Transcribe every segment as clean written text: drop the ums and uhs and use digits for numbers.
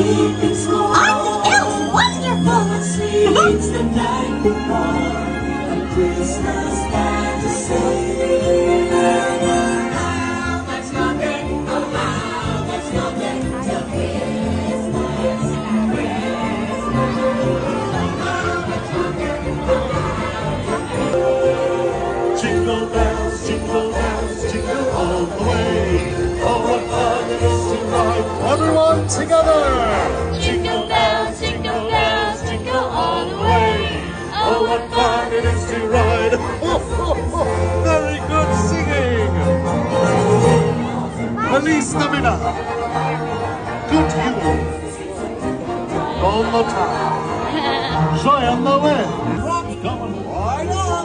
It's the night before a Christmas fantasy. How much longer? Oh, how much longer till Christmas? Jingle bells, jingle bells, jingle all the way. Oh, what fun it is to ride! Everyone together! Jingle bells, jingle bells, jingle all the way. Oh, what fun it is to ride! Oh, oh, oh. Very good singing! Feliz Navidad! Good Yule! Bon Natal! Joyeux Noël! Come on, ride on!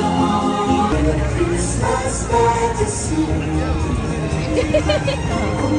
Christmas fantasy.